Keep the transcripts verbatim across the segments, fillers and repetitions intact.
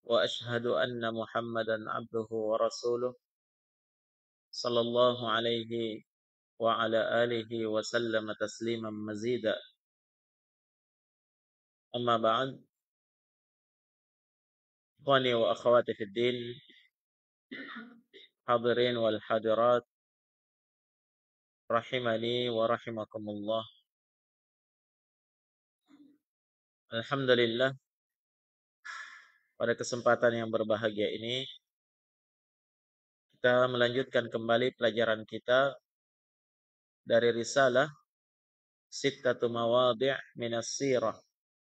وأشهد أن محمدا عبده ورسوله صلى الله عليه وعلى آله وسلم تسليما مزيدا. أما بعد، إخواني وأخواتي في الدين، حاضرين والحاضرات rahimani wa rahimakumullah. Alhamdulillah, pada kesempatan yang berbahagia ini kita melanjutkan kembali pelajaran kita dari risalah Sittatu Mawadhi' Minas Sirah,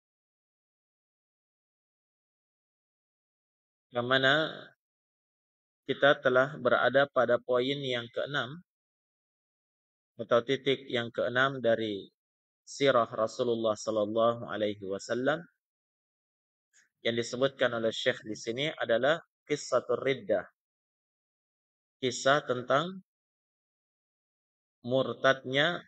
yang mana kita telah berada pada poin yang keenam atau titik yang keenam dari sirah Rasulullah sallallahu alaihi wasallam, yang disebutkan oleh Syekh di sini adalah Qissatur Riddah, kisah tentang murtadnya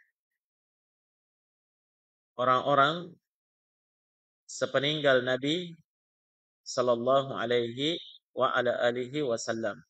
orang-orang sepeninggal Nabi sallallahu alaihi wa ala alihi wasallam.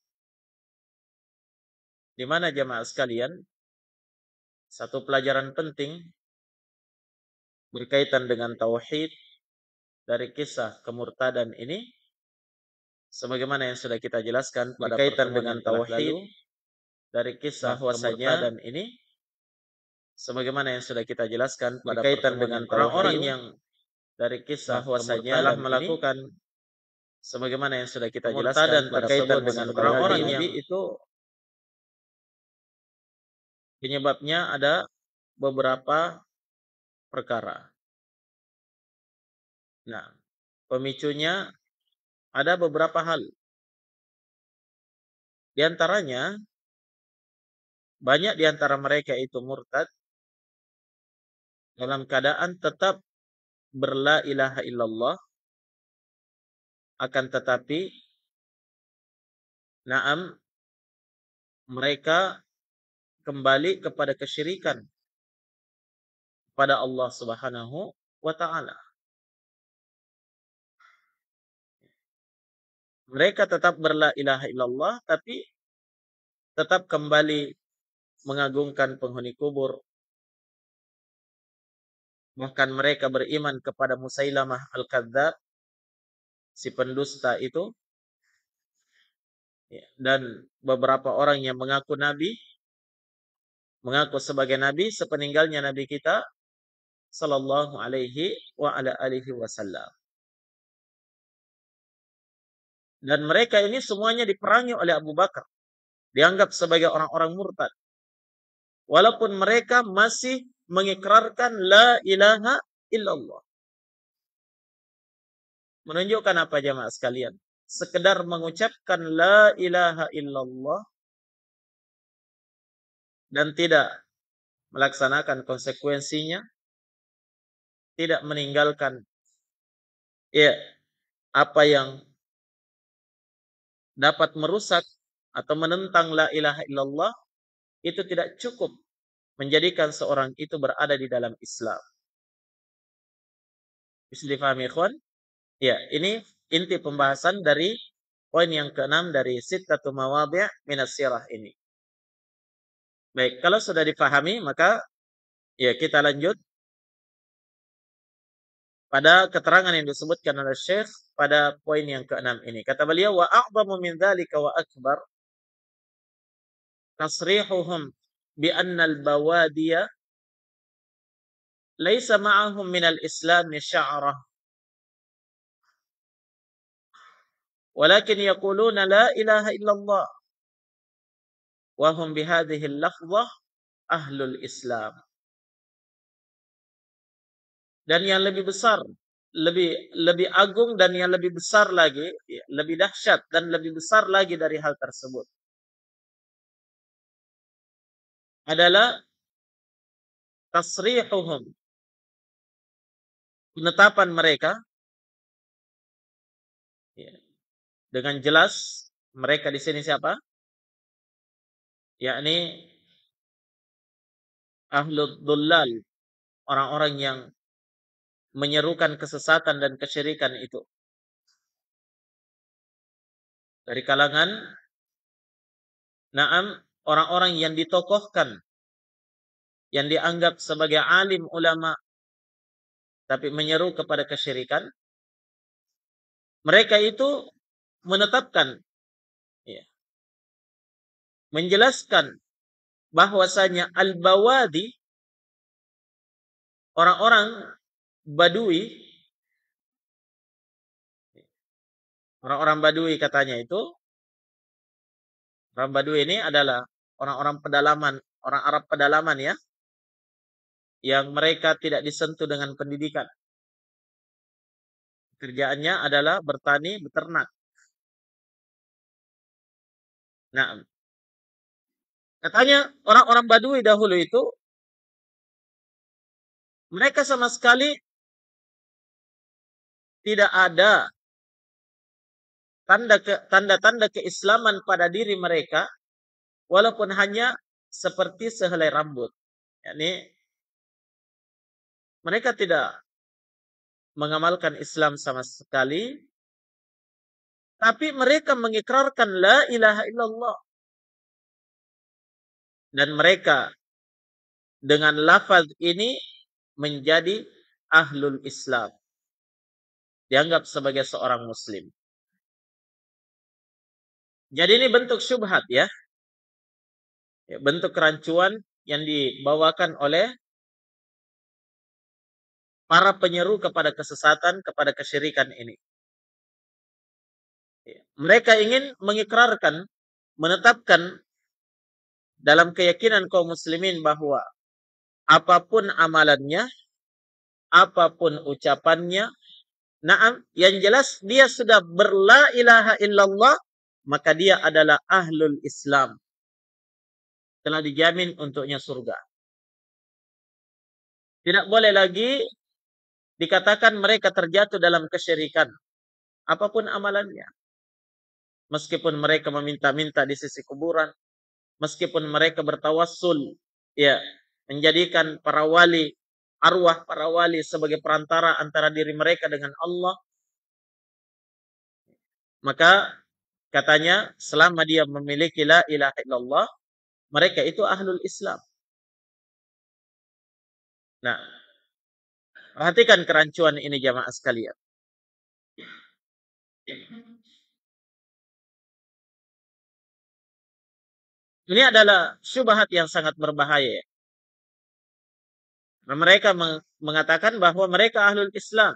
Di mana jamaah sekalian, satu pelajaran penting berkaitan dengan tauhid dari kisah kemurtadan ini, sebagaimana yang sudah kita jelaskan pada berkaitan dengan tauhid dari kisah kemurtadan ini, sebagaimana yang sudah kita jelaskan pada berkaitan dengan orang-orang yang dari kisah bahwasanya telah melakukan ini, sebagaimana yang sudah kita jelaskan berkaitan dengan orang-orang yang itu penyebabnya ada beberapa perkara. Nah, pemicunya ada beberapa hal. Di antaranya, banyak di antara mereka itu murtad dalam keadaan tetap berla ilaha illallah, akan tetapi naam mereka kembali kepada kesyirikan pada Allah Subhanahu wa taala. Mereka tetap berla ilaha illallah tapi tetap kembali mengagungkan penghuni kubur. Bahkan mereka beriman kepada Musailamah Al-Kadzdzab, si pendusta itu, dan beberapa orang yang mengaku nabi, mengaku sebagai nabi sepeninggalnya nabi kita sallallahu alaihi wa ala alihi wasallam. Dan mereka ini semuanya diperangi oleh Abu Bakar, dianggap sebagai orang-orang murtad, walaupun mereka masih mengikrarkan la ilaha illallah. Menunjukkan apa jamaah sekalian? Sekedar mengucapkan la ilaha illallah dan tidak melaksanakan konsekuensinya, tidak meninggalkan ya apa yang dapat merusak atau menentang la ilaha illallah, itu tidak cukup menjadikan seorang itu berada di dalam Islam. Bisa difahami ikhwan? Ya, ini inti pembahasan dari poin yang keenam dari Sittatu Mawadhi' Minas Sirah ini. Baik, kalau sudah difahami, maka ya kita lanjut pada keterangan yang disebutkan oleh Syekh pada poin yang keenam ini. Kata beliau, wa a'zamu min dzalika wa akbar tasrihuhum bi anna al-bawadiya laisa ma'ahum min al-islam sya'rah walakin yaquluna la ilaha illallah wa hum bi hadhihi al-lafdhah ahlul Islam. Dan yang lebih besar, lebih lebih agung dan yang lebih besar lagi, lebih dahsyat dan lebih besar lagi dari hal tersebut adalah tasrihuhum, penetapan mereka ya, dengan jelas mereka di sini siapa? Yakni ahlul dhullal, orang-orang yang menyerukan kesesatan dan kesyirikan itu. dari kalangan naam orang-orang yang ditokohkan, yang dianggap sebagai alim ulama, tapi menyeru kepada kesyirikan, mereka itu menetapkan, ya, menjelaskan bahwasanya al-bawadi, orang-orang Badui, orang-orang Badui katanya itu, orang Badui ini adalah orang-orang pedalaman, orang Arab pedalaman ya, yang mereka tidak disentuh dengan pendidikan. Kerjaannya adalah bertani, beternak. Nah, katanya orang-orang Badui dahulu itu, mereka sama sekali tidak ada tanda ke, tanda-tanda keislaman pada diri mereka, walaupun hanya seperti sehelai rambut. Yani, mereka tidak mengamalkan Islam sama sekali, tapi mereka mengikrarkan la ilaha illallah. Dan mereka dengan lafaz ini menjadi ahlul Islam. Dianggap sebagai seorang muslim. Jadi ini bentuk syubhat ya. Bentuk kerancuan yang dibawakan oleh para penyeru kepada kesesatan, kepada kesyirikan ini. Mereka ingin mengikrarkan, menetapkan dalam keyakinan kaum muslimin bahwa apapun amalannya, apapun ucapannya, naam, yang jelas dia sudah berla ilaha illallah, maka dia adalah ahlul Islam. Telah dijamin untuknya surga. Tidak boleh lagi dikatakan mereka terjatuh dalam kesyirikan. Apapun amalannya. Meskipun mereka meminta-minta di sisi kuburan, meskipun mereka bertawassul, ya, menjadikan para wali, arwah para wali sebagai perantara antara diri mereka dengan Allah, maka katanya selama dia memiliki la ilaha illallah, mereka itu ahlul Islam. Nah, perhatikan kerancuan ini jamaah sekalian. Ini adalah syubhat yang sangat berbahaya. Mereka mengatakan bahwa mereka ahlul Islam.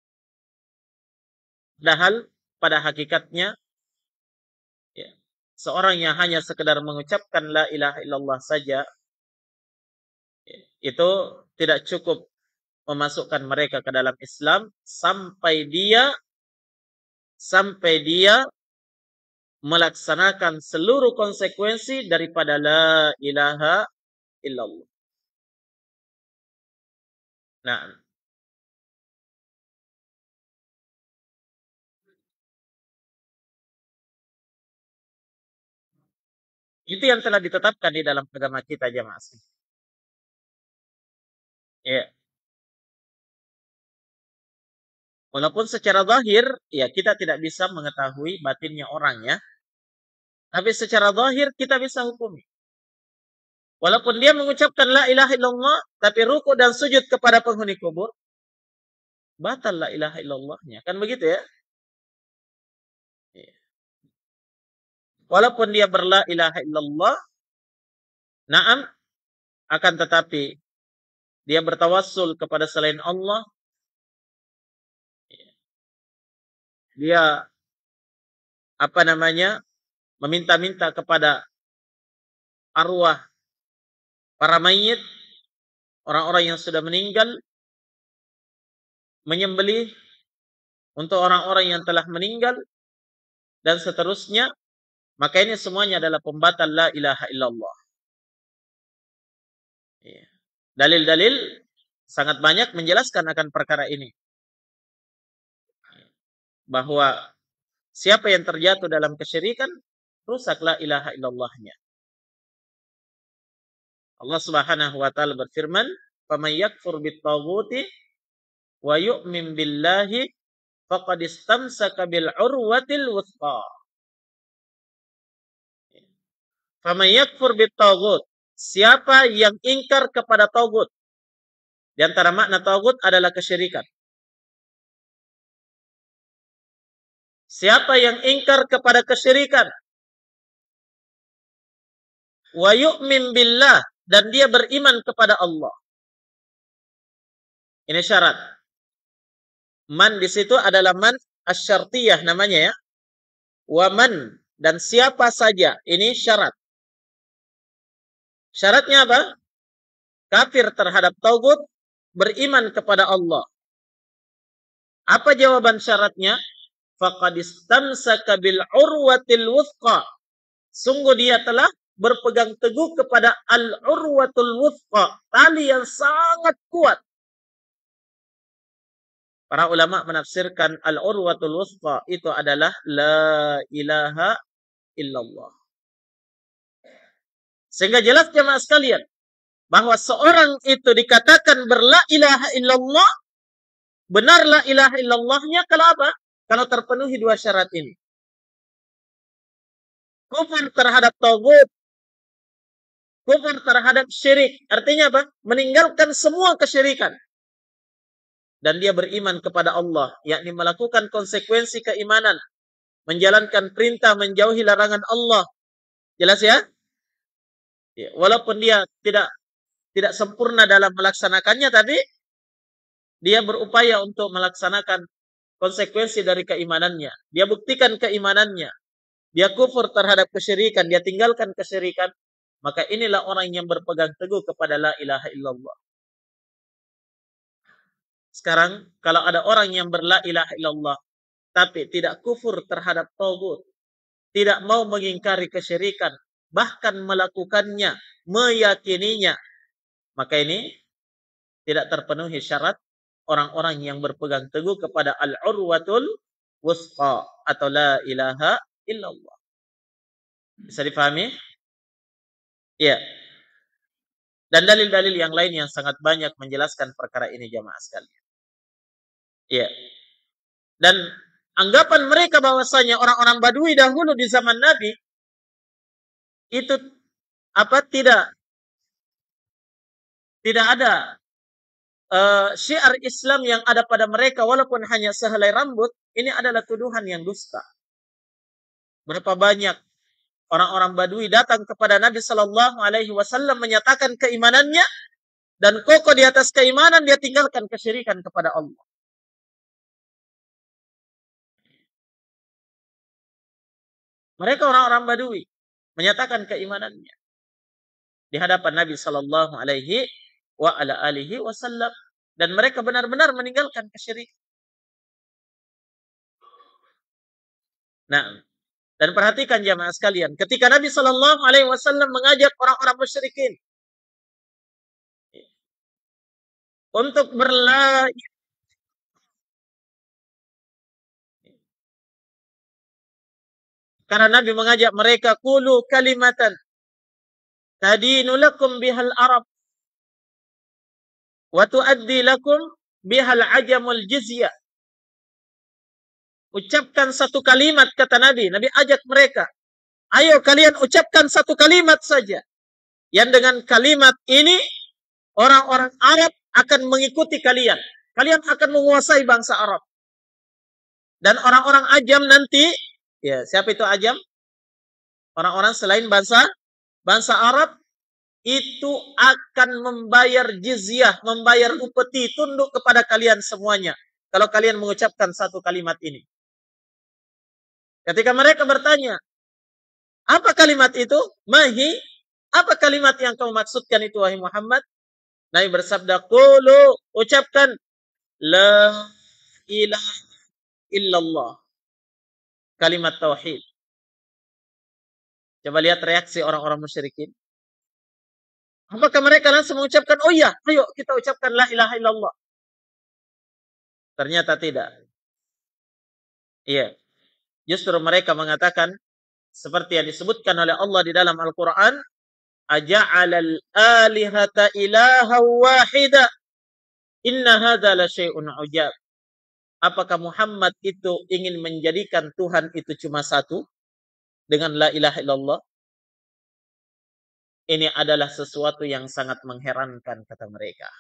Padahal pada hakikatnya, ya, seorang yang hanya sekedar mengucapkan la ilaha illallah saja, ya, itu tidak cukup memasukkan mereka ke dalam Islam sampai dia sampai dia melaksanakan seluruh konsekuensi daripada la ilaha illallah. Nah, itu yang telah ditetapkan di dalam agama kita jemaah. Ya. Walaupun secara zahir, ya kita tidak bisa mengetahui batinnya orang ya. Tapi secara zahir kita bisa hukumi. Walaupun dia mengucapkan la ilaha illallah, tapi ruku dan sujud kepada penghuni kubur, batal la ilaha illallahnya. Kan begitu ya? Walaupun dia berla ilaha illallah, naam, akan tetapi dia bertawassul kepada selain Allah, dia apa namanya, meminta-minta kepada arwah para mayit, orang-orang yang sudah meninggal, menyembelih untuk orang-orang yang telah meninggal, dan seterusnya, maka ini semuanya adalah pembatal la ilaha illallah. Dalil-dalil sangat banyak menjelaskan akan perkara ini. Bahwa siapa yang terjatuh dalam kesyirikan, rusak la ilaha illallahnya. Allah Subhanahu wa taala berfirman, "Faman yakfur bit-taghuti wa yu'min billahi faqad istamsaka bil urwatil wuthqa Faman yakfur bitaghut. Siapa yang ingkar kepada tagut. Di antara makna tagut adalah kesyirikan. Siapa yang ingkar kepada kesyirikan. Wa yu'min billah. Dan dia beriman kepada Allah. Ini syarat. Man di situ adalah man asyartiyah namanya ya. Wa man. Dan siapa saja. Ini syarat. Syaratnya apa? Kafir terhadap tagut, beriman kepada Allah. Apa jawaban syaratnya? Faqad istamsaka bil urwatil wuthqa. Sungguh dia telah berpegang teguh kepada al-urwatul wuthqa, tali yang sangat kuat. Para ulama menafsirkan al-urwatul wuthqa itu adalah la ilaha illallah. Sehingga jelas jemaah sekalian, bahwa seorang itu dikatakan berla ilaha illallah, benar la ilaha illallahnya kalau apa? Kalau terpenuhi dua syarat ini. Kufur terhadap tagut, kufur terhadap syirik. Artinya apa? Meninggalkan semua kesyirikan. Dan dia beriman kepada Allah, yakni melakukan konsekuensi keimanan, menjalankan perintah, menjauhi larangan Allah. Jelas ya? Ya, walaupun dia tidak tidak sempurna dalam melaksanakannya, tapi dia berupaya untuk melaksanakan konsekuensi dari keimanannya. Dia buktikan keimanannya. Dia kufur terhadap kesyirikan, dia tinggalkan kesyirikan. Maka inilah orang yang berpegang teguh kepada la ilaha illallah. Sekarang, kalau ada orang yang berla ilaha illallah, tapi tidak kufur terhadap tagut, tidak mau mengingkari kesyirikan, bahkan melakukannya, meyakininya, maka ini tidak terpenuhi syarat orang-orang yang berpegang teguh kepada al-urwatul wuthqa atau la ilaha illallah. Bisa difahami? Iya. Dan dalil-dalil yang lain yang sangat banyak menjelaskan perkara ini jamaah sekalian. Iya. Dan anggapan mereka bahwasanya orang-orang Badui dahulu di zaman Nabi itu apa tidak tidak ada uh, syiar Islam yang ada pada mereka walaupun hanya sehelai rambut, ini adalah tuduhan yang dusta. Berapa banyak orang-orang Badui datang kepada Nabi Shallallahu Alaihi Wasallam menyatakan keimanannya dan kokoh di atas keimanan, dia tinggalkan kesyirikan kepada Allah. Mereka orang-orang Badui menyatakan keimanannya di hadapan Nabi Shallallahu Alaihi Wasallam dan mereka benar-benar meninggalkan kesyirikan. Nah, dan perhatikan jamaah sekalian, ketika Nabi Shallallahu Alaihi Wasallam mengajak orang-orang musyrikin untuk berla karena Nabi mengajak mereka qulu kalimatan tadinu lakum bihal Arab wa tuaddi lakum bihal ajamul jizya. Ucapkan satu kalimat, kata Nabi. Nabi ajak mereka, ayo kalian ucapkan satu kalimat saja, yang dengan kalimat ini orang-orang Arab akan mengikuti kalian. Kalian akan menguasai bangsa Arab. Dan orang-orang Ajam nanti, ya siapa itu Ajam? Orang-orang selain bangsa bangsa Arab itu akan membayar jizyah, membayar upeti, tunduk kepada kalian semuanya kalau kalian mengucapkan satu kalimat ini. Ketika mereka bertanya, apa kalimat itu? Mahi, apa kalimat yang kamu maksudkan itu wahai Muhammad? Nabi bersabda, qulu, ucapkan la ilaha illallah. Kalimat tauhid. Coba lihat reaksi orang-orang musyrikin. Apakah mereka langsung mengucapkan, oh iya, ayo kita ucapkan la ilaha illallah? Ternyata tidak. Iya. Justru mereka mengatakan, seperti yang disebutkan oleh Allah di dalam Al-Quran, aja'alal alihata ilaha wahida, inna hadha la syai'un ujab. Apakah Muhammad itu ingin menjadikan Tuhan itu cuma satu dengan la ilaha illallah? Ini adalah sesuatu yang sangat mengherankan, kata mereka.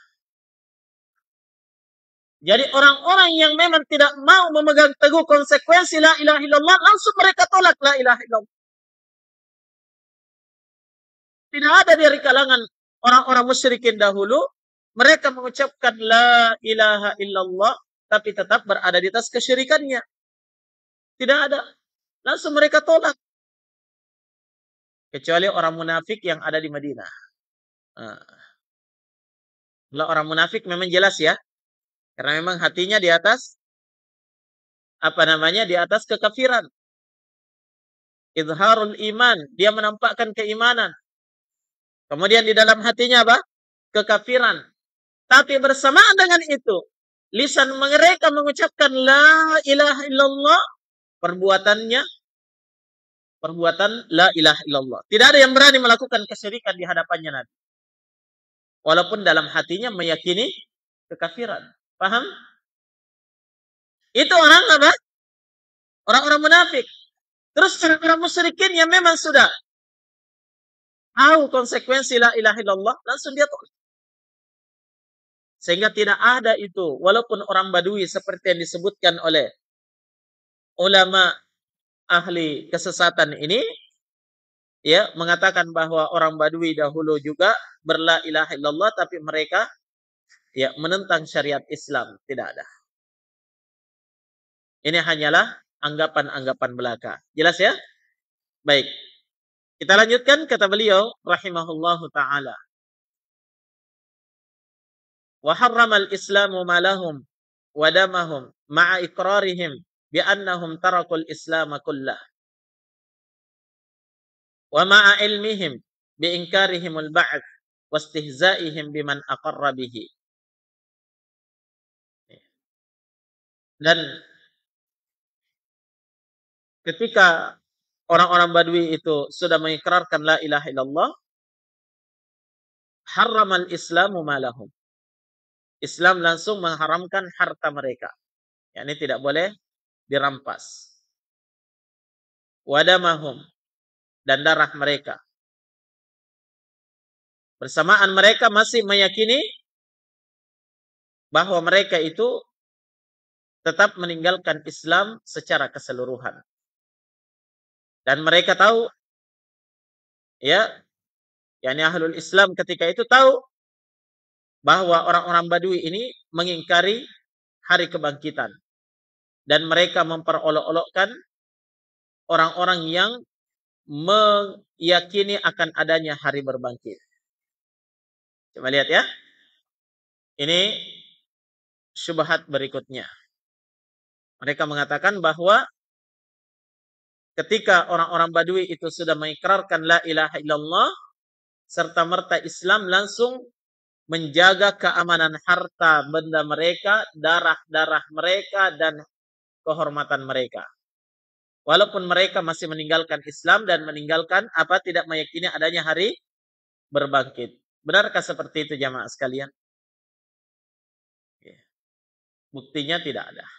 Jadi orang-orang yang memang tidak mau memegang teguh konsekuensi la ilaha illallah, langsung mereka tolak la ilaha illallah. Tidak ada dari kalangan orang-orang musyrikin dahulu, mereka mengucapkan la ilaha illallah, tapi tetap berada di atas kesyirikannya. Tidak ada. Langsung mereka tolak. Kecuali orang munafik yang ada di Madinah. Nah, kalau orang munafik memang jelas ya. Karena memang hatinya di atas, apa namanya, di atas kekafiran. Izharul iman. Dia menampakkan keimanan. Kemudian di dalam hatinya apa? Kekafiran. Tapi bersamaan dengan itu, lisan mereka mengucapkan la ilaha illallah, perbuatannya perbuatan la ilaha illallah. Tidak ada yang berani melakukan kesyirikan di hadapannya Nabi. Walaupun dalam hatinya meyakini kekafiran. Paham? Itu orang apa? Orang-orang munafik. Terus orang-orang musyrikin yang memang sudah tahu konsekuensi la ilaha illallah, langsung dia tolak. Sehingga tidak ada itu, walaupun orang Badui seperti yang disebutkan oleh ulama ahli kesesatan ini, ya, mengatakan bahwa orang Badui dahulu juga berla ilaha illallah, tapi mereka ya menentang syariat Islam. Tidak ada. Ini hanyalah anggapan-anggapan belaka. Jelas ya? Baik. Kita lanjutkan, kata beliau rahimahullahu taala. Wa harrama al-islamu ma lahum wa damahum ma'a iqrarihim bi annahum tarakul islam kullah. Wa ma'a ilmihim bi inkarihim al-ba'th wa istihza'ihim biman aqarra bihi. Dan ketika orang-orang Badui itu sudah mengikrarkan la ilaha illallah, harramal islamu ma lahum. Islam langsung mengharamkan harta mereka. yakni tidak boleh dirampas. Wadamahum, dan darah mereka. Bersamaan mereka masih meyakini bahwa mereka itu tetap meninggalkan Islam secara keseluruhan. Dan mereka tahu, ya, yakni ahlul Islam ketika itu tahu bahwa orang-orang Badui ini mengingkari hari kebangkitan. Dan mereka memperolok-olokkan orang-orang yang meyakini akan adanya hari berbangkit. Coba lihat ya. Ini syubhat berikutnya. Mereka mengatakan bahwa ketika orang-orang Badui itu sudah mengikrarkan la ilaha illallah, serta merta Islam langsung menjaga keamanan harta benda mereka, darah-darah mereka, dan kehormatan mereka. Walaupun mereka masih meninggalkan Islam dan meninggalkan apa tidak meyakini adanya hari berbangkit. Benarkah seperti itu jamaah sekalian? Buktinya tidak ada.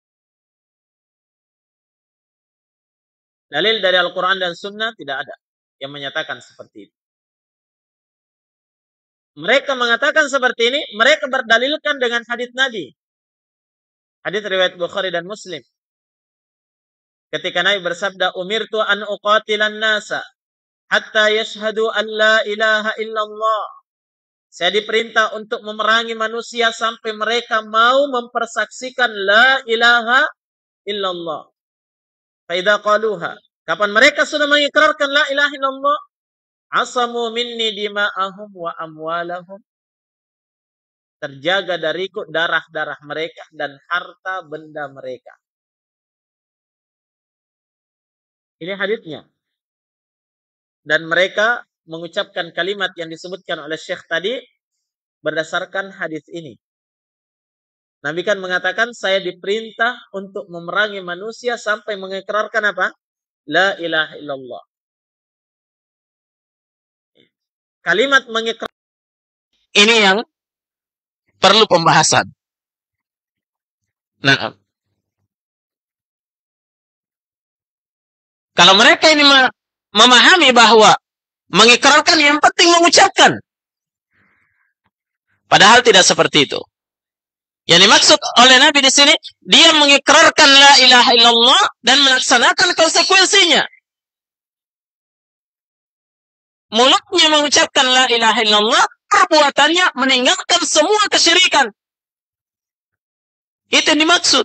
Dalil dari Al-Quran dan Sunnah tidak ada yang menyatakan seperti itu. Mereka mengatakan seperti ini, mereka berdalilkan dengan hadits Nabi. Hadits riwayat Bukhari dan Muslim. Ketika Nabi bersabda, "Umirtu an uqatilan nasa hatta yashhadu an la ilaha illallah." Saya diperintah untuk memerangi manusia sampai mereka mau mempersaksikan la ilaha illallah. Fa idza qaluha, kapan mereka sudah mengikrarkan la ilaha illallah, asamu minni dima'ahum wa amwalahum. Terjaga dariku darah-darah mereka dan harta benda mereka. Ini haditsnya. Dan mereka mengucapkan kalimat yang disebutkan oleh Syekh tadi berdasarkan hadis ini. Nabi kan mengatakan, saya diperintah untuk memerangi manusia sampai mengikrarkan apa? La ilaha illallah. Kalimat mengikrar ini yang perlu pembahasan. Nah, kalau mereka ini memahami bahwa mengikrarkan, yang penting mengucapkan. Padahal tidak seperti itu. Yang dimaksud oleh Nabi di sini, dia mengikrarkan la ilaha illallah dan melaksanakan konsekuensinya. Mulutnya mengucapkan la ilaha illallah, perbuatannya meninggalkan semua kesyirikan. Itu yang dimaksud.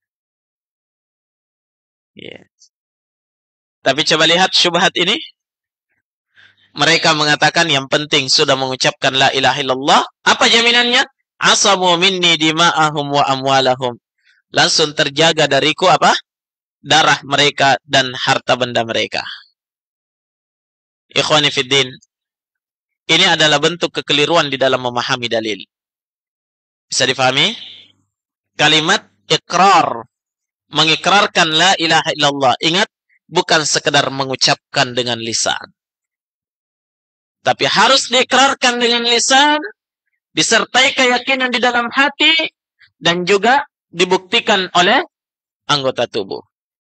Yeah. Tapi coba lihat syubhat ini. Mereka mengatakan yang penting sudah mengucapkan la ilaha illallah. Apa jaminannya? Asamu minni dima'ahum wa amwalahum. Langsung terjaga dariku apa? Darah mereka dan harta benda mereka. Ikhwani fiddin. Ini adalah bentuk kekeliruan di dalam memahami dalil. Bisa difahami? Kalimat ikrar. Mengikrarkan la ilaha illallah. Ingat, bukan sekedar mengucapkan dengan lisan. Tapi harus diikrarkan dengan lisan, disertai keyakinan di dalam hati, dan juga dibuktikan oleh anggota tubuh.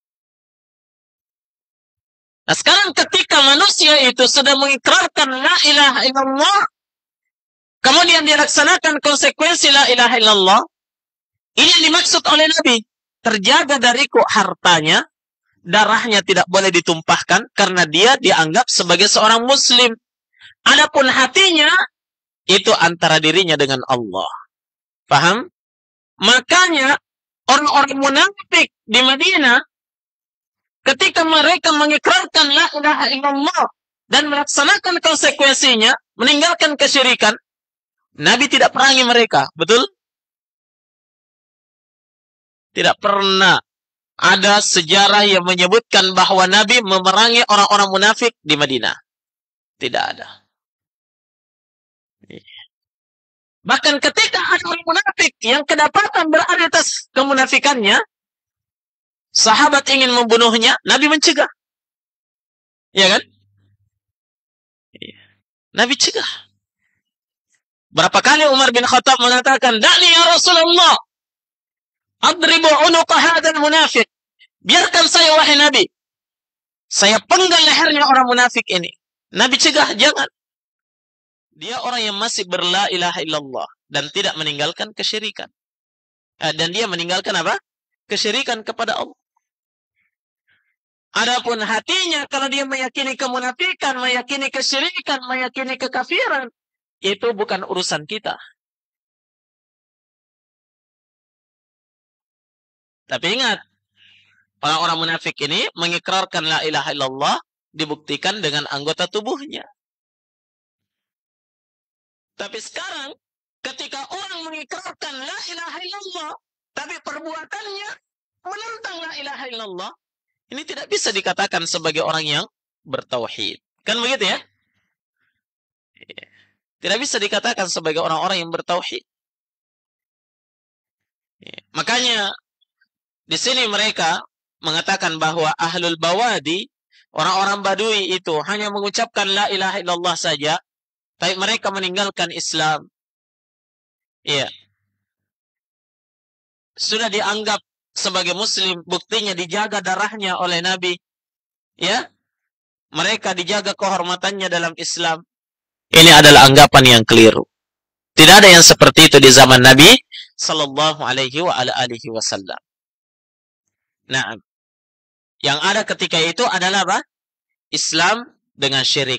Nah, sekarang ketika manusia itu sudah mengikrarkan la ilaha illallah, kemudian dilaksanakan konsekuensi la ilaha illallah, ini yang dimaksud oleh Nabi. Terjaga dariku hartanya, darahnya tidak boleh ditumpahkan, karena dia dianggap sebagai seorang muslim. Adapun hatinya, itu antara dirinya dengan Allah. Paham? Makanya, orang-orang munafik di Madinah, ketika mereka mengikrarkan la ilaha illallah dan melaksanakan konsekuensinya, meninggalkan kesyirikan, Nabi tidak perangi mereka. Betul? Tidak pernah ada sejarah yang menyebutkan bahwa Nabi memerangi orang-orang munafik di Madinah. Tidak ada. Bahkan ketika ada orang munafik yang kedapatan berada atas kemunafikannya, sahabat ingin membunuhnya, Nabi mencegah. Ya kan? Nabi cegah. Berapa kali Umar bin Khattab mengatakan, "Da'ni ya Rasulullah, adribu unuqa hadzal munafik." Biarkan saya wahai Nabi. Saya penggal lehernya orang munafik ini. Nabi cegah, jangan. Dia orang yang masih berla ilaha illallah dan tidak meninggalkan kesyirikan. Eh, dan dia meninggalkan apa? Kesyirikan kepada Allah. Adapun hatinya, kalau dia meyakini kemunafikan, meyakini kesyirikan, meyakini kekafiran, itu bukan urusan kita. Tapi ingat, orang-orang munafik ini mengikrarkan la ilaha illallah, dibuktikan dengan anggota tubuhnya. Tapi sekarang, ketika orang mengikrarkan la ilaha illallah, tapi perbuatannya menentang la ilaha illallah, ini tidak bisa dikatakan sebagai orang yang bertauhid. Kan begitu ya? Tidak bisa dikatakan sebagai orang-orang yang bertauhid. Makanya, di sini mereka mengatakan bahwa ahlul bawadi, orang-orang badui itu hanya mengucapkan la ilaha illallah saja, tapi mereka meninggalkan Islam. Iya. Sudah dianggap sebagai muslim, buktinya dijaga darahnya oleh Nabi. Ya. Mereka dijaga kehormatannya dalam Islam. Ini adalah anggapan yang keliru. Tidak ada yang seperti itu di zaman Nabi sallallahu alaihi wa ala alihi wasallam. Nah, yang ada ketika itu adalah apa? Islam dengan syirik.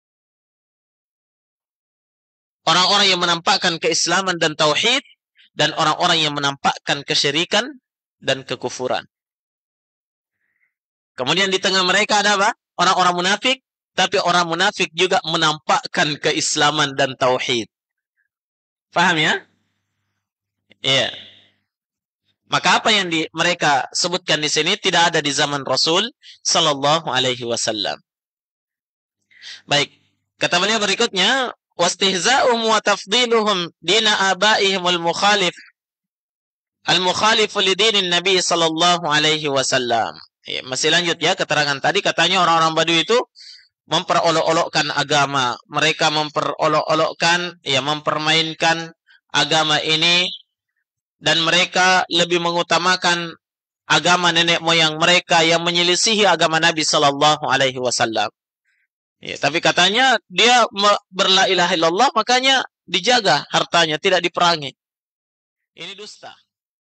Orang-orang yang menampakkan keislaman dan tauhid, dan orang-orang yang menampakkan kesyirikan dan kekufuran. Kemudian di tengah mereka ada apa? Orang-orang munafik, tapi orang munafik juga menampakkan keislaman dan tauhid. Paham ya? Iya. Maka apa yang di, mereka sebutkan di sini tidak ada di zaman Rasul sallallahu alaihi wasallam. Baik, kata beliau berikutnya, wastihza'um wa tafdiluhum dina abaihim al-mukhalif al-mukhalif li dinin Nabi sallallahu alaihi wasallam. Ya, masih lanjut ya keterangan tadi, katanya orang-orang Badui itu memperolok-olokkan agama. Mereka memperolok-olokkan, ya mempermainkan agama ini, dan mereka lebih mengutamakan agama nenek moyang mereka yang menyelisihi agama Nabi sallallahu alaihi wasallam. Ya, tapi katanya dia berla ilaha illallah, makanya dijaga hartanya, tidak diperangi. Ini dusta.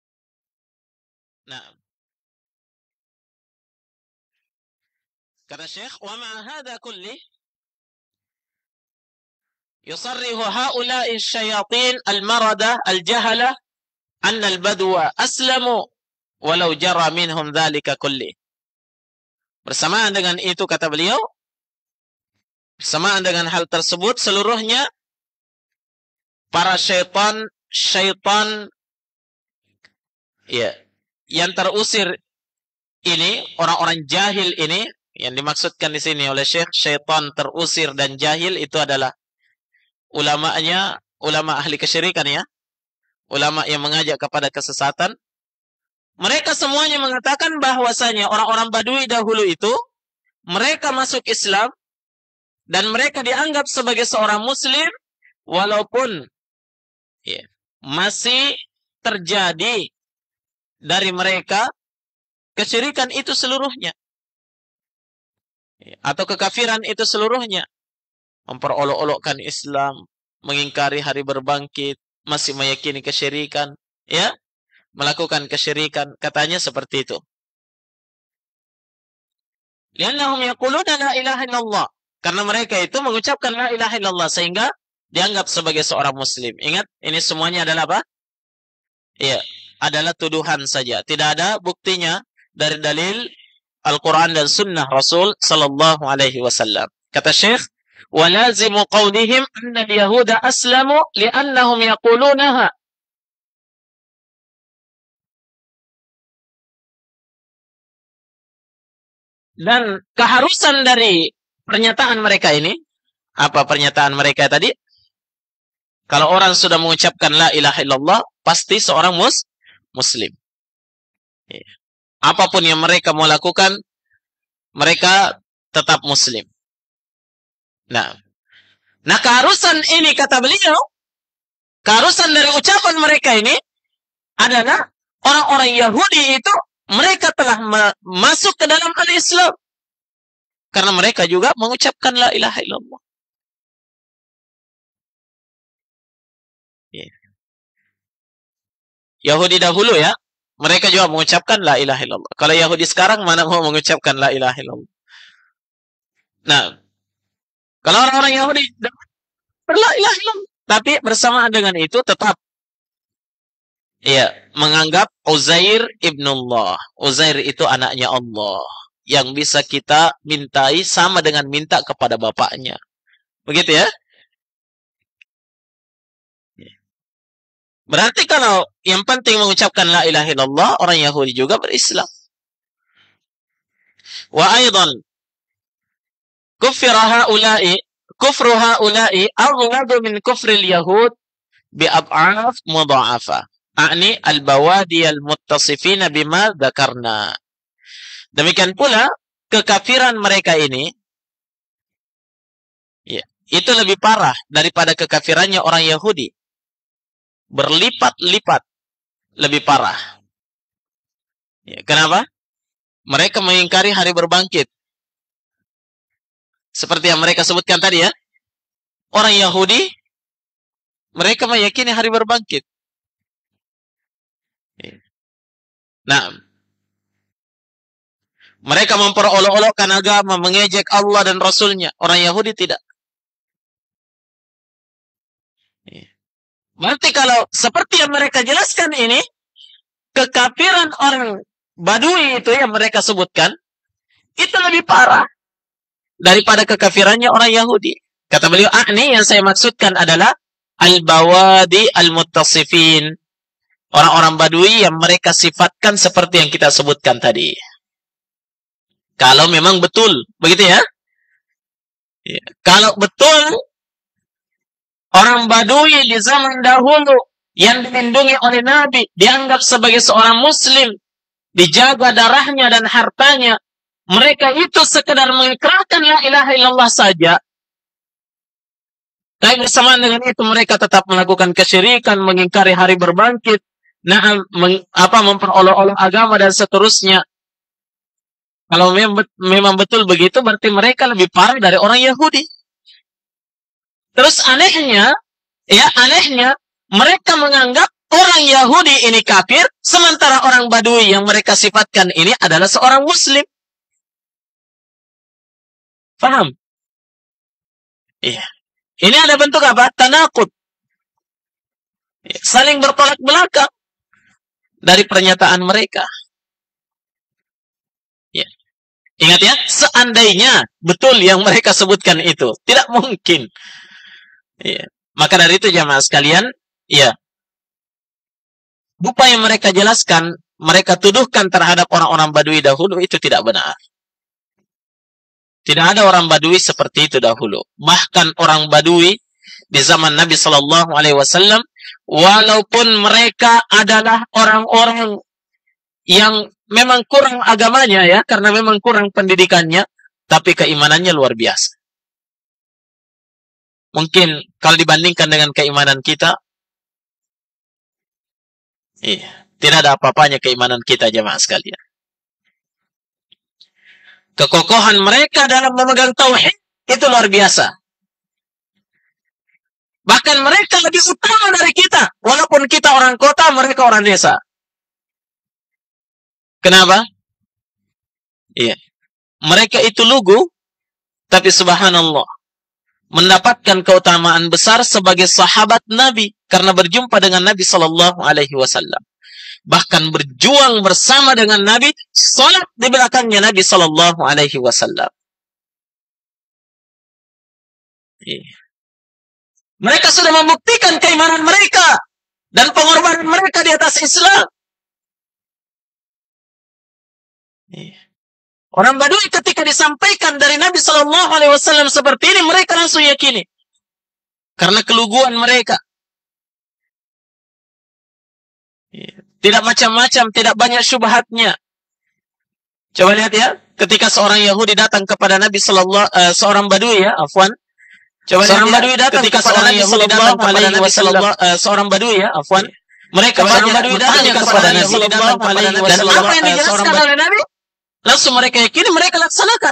Nah, kata Syekh, wa ma hadza kulli yusarrihu haula'i syayatin al-marada al-jahala anna al-badwa aslamu walau jara minhum dzalika kulli. Bersamaan dengan itu kata beliau, bersamaan dengan hal tersebut seluruhnya para syaitan syaitan ya yang terusir ini, orang-orang jahil ini yang dimaksudkan di sini oleh Syekh, syaitan terusir dan jahil itu adalah ulamanya, ulama ahli kesyirikan ya, ulama yang mengajak kepada kesesatan. Mereka semuanya mengatakan bahwasanya orang-orang Badui dahulu itu mereka masuk Islam dan mereka dianggap sebagai seorang muslim walaupun ya, masih terjadi dari mereka kesyirikan itu seluruhnya ya, atau kekafiran itu seluruhnya, memperolok-olokkan Islam, mengingkari hari berbangkit, masih meyakini kesyirikan ya, melakukan kesyirikan, katanya seperti itu. Liannahum yaquluna la ilaha illallah, karena mereka itu mengucapkan la ilaha illallah sehingga dianggap sebagai seorang muslim. Ingat, ini semuanya adalah apa? Iya, adalah tuduhan saja. Tidak ada buktinya dari dalil Al-Quran dan Sunnah Rasul Sallallahu Alaihi Wasallam. Kata Syekh, وَلَازِمُ قَوْلِهِمْ أَنَّ الْيَهُودَ أَسْلَمُوا لِأَنَّهُمْ يَقُولُونَهَا. Dan keharusan dari pernyataan mereka ini, apa pernyataan mereka tadi? Kalau orang sudah mengucapkan la ilaha illallah, pasti seorang mus muslim. Ya. Apapun yang mereka mau lakukan, mereka tetap muslim. Nah, nah keharusan ini kata beliau, keharusan dari ucapan mereka ini adalah orang-orang Yahudi itu mereka telah masuk ke dalam al-Islam karena mereka juga mengucapkan la ilaha illallah. Yeah. Yahudi dahulu ya, mereka juga mengucapkan la ilaha illallah. Kalau Yahudi sekarang mana mau mengucapkan la ilaha illallah? Nah, kalau orang-orang Yahudi berla ilaha illallah, tapi bersamaan dengan itu tetap ya menganggap Uzair ibnullah. Uzair itu anaknya Allah yang bisa kita mintai sama dengan minta kepada bapaknya. Begitu ya? Berarti kalau yang penting mengucapkan la ilaha illallah, orang Yahudi juga berislam. Wa aidan kufra haula'i kufru haula'i aghladu min kufril yahud bi ad'af mudha'afa. A'ni al-bawadi al-muttasifina bima dzakarna. Demikian pula kekafiran mereka ini ya, itu lebih parah daripada kekafirannya orang Yahudi. Berlipat-lipat lebih parah. Ya, kenapa? Mereka mengingkari hari berbangkit. Seperti yang mereka sebutkan tadi ya. Orang Yahudi mereka meyakini hari berbangkit. Nah, mereka memperolok-olokkan agama, mengejek Allah dan Rasulnya. Orang Yahudi tidak. Berarti kalau seperti yang mereka jelaskan ini, kekafiran orang Badui itu yang mereka sebutkan, itu lebih parah daripada kekafirannya orang Yahudi. Kata beliau, ah, ini yang saya maksudkan adalah al-bawadi al-muttasifin. Orang-orang Badui yang mereka sifatkan seperti yang kita sebutkan tadi. Kalau memang betul, begitu ya? Ya. Kalau betul, orang Badui di zaman dahulu yang dilindungi oleh Nabi, dianggap sebagai seorang Muslim, dijaga darahnya dan hartanya, mereka itu sekedar mengikrarkan la ilaha illallah saja. Tapi bersamaan dengan itu mereka tetap melakukan kesyirikan, mengingkari hari berbangkit, nah, meng, apa memperolok-olok agama dan seterusnya. Kalau memang betul begitu, berarti mereka lebih parah dari orang Yahudi. Terus anehnya, ya anehnya, mereka menganggap orang Yahudi ini kafir, sementara orang Badui yang mereka sifatkan ini adalah seorang Muslim. Paham? Iya. Ini ada bentuk apa? Tanakut. Saling bertolak belakang dari pernyataan mereka. Ya. Ingat ya, seandainya betul yang mereka sebutkan itu, tidak mungkin. Ya. Maka dari itu jamaah sekalian, ya, apa yang mereka jelaskan, mereka tuduhkan terhadap orang-orang Badui dahulu itu tidak benar. Tidak ada orang Badui seperti itu dahulu. Bahkan orang Badui di zaman Nabi Shallallahu Alaihi Wasallam, walaupun mereka adalah orang-orang yang memang kurang agamanya ya, karena memang kurang pendidikannya, tapi keimanannya luar biasa. Mungkin kalau dibandingkan dengan keimanan kita, iya, tidak ada apa-apanya keimanan kita jemaah sekalian. Kekokohan mereka dalam memegang tauhid itu luar biasa. Bahkan mereka lebih utama dari kita. Walaupun kita orang kota, mereka orang desa. Kenapa? Iya. Mereka itu lugu, tapi subhanallah, mendapatkan keutamaan besar sebagai sahabat Nabi karena berjumpa dengan Nabi Sallallahu Alaihi Wasallam. Bahkan berjuang bersama dengan Nabi, salat di belakangnya Nabi Sallallahu Alaihi Wasallam. Iya. Mereka sudah membuktikan keimanan mereka dan pengorbanan mereka di atas Islam. Iya. Orang Badui ketika disampaikan dari Nabi Sallallahu Alaihi Wasallam seperti ini, mereka langsung yakini karena keluguan mereka. Iya. Tidak macam-macam, tidak banyak syubhatnya. Coba lihat ya, ketika seorang Yahudi datang kepada Nabi Sallallahu uh, seorang Badui ya, afwan. Coba seorang Badui datang ketika kepada Nabi Sallallahu Alaihi Wasallam, uh, seorang Badui ya, afwan. Mereka seorang Badui datang kepada Nabi Sallallahu Alaihi Wasallam. Dan apa yang dijelaskan oleh Nabi? Langsung mereka yakini, mereka laksanakan.